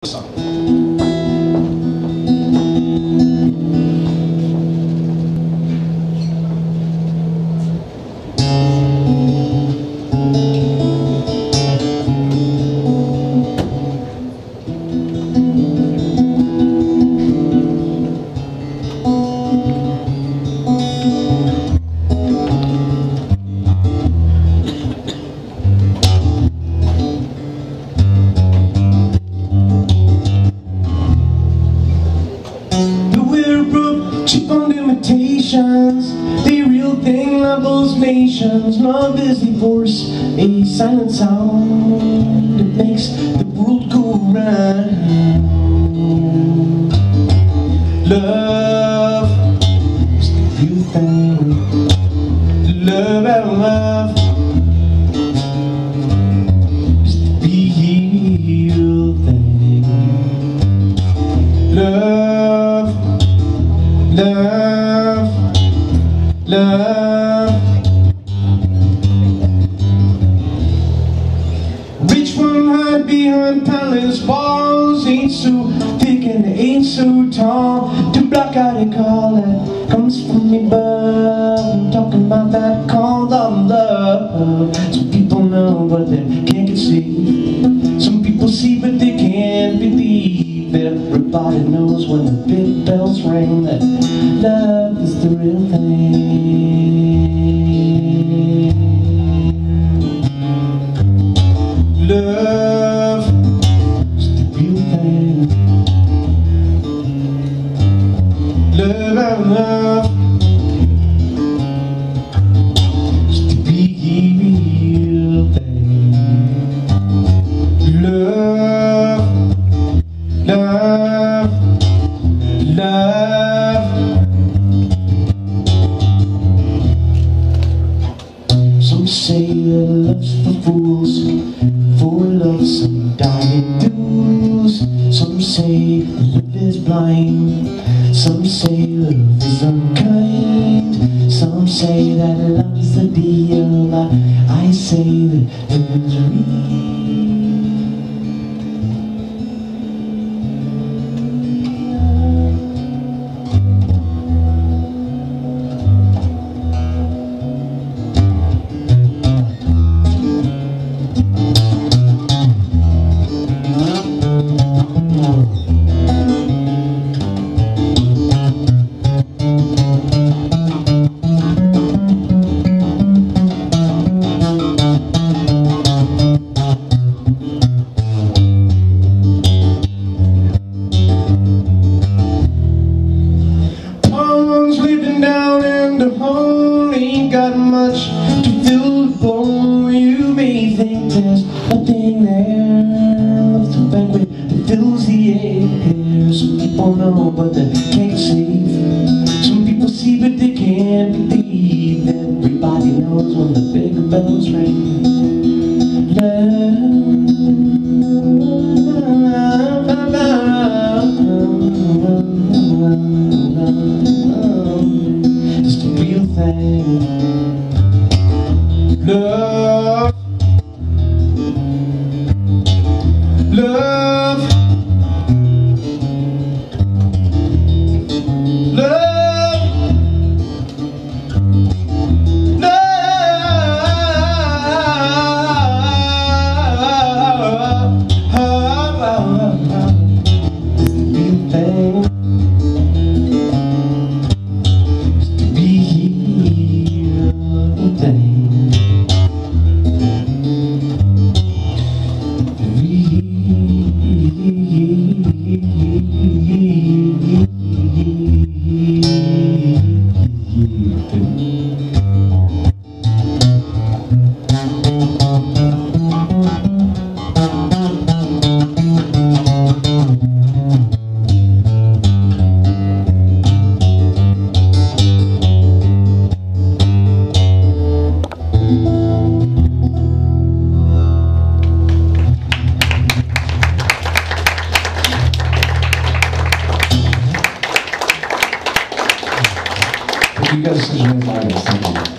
The real thing levels nations. Love is the force, a silent sound that makes the world go round. Love is the real thing. Love and love is the real thing. Love, love, love. Rich one hide behind palace walls, ain't so thick and ain't so tall to block out a call that comes from above. I'm talking about that call of love. Some people know but they can't conceive. Some people see but they can't believe. Everybody knows when the big bells ring that love is the real thing. Love is the real thing. Love and love is the real thing. Love, love, love. Some say that love's for fools, for love some die dues. Some say love is blind, some say love is unkind. Some say that love is the deal, I say that love is real. Ain't got much to fill the bowl. You may think there's nothing there. Love's a banquet that fills the air. Some people know but they can't conceive. Some people see but they can't believe. Everybody knows when the big bells ring. Love, love, love, it's the real thing. Love, love, love, You guys are such a nice artist. Thank you.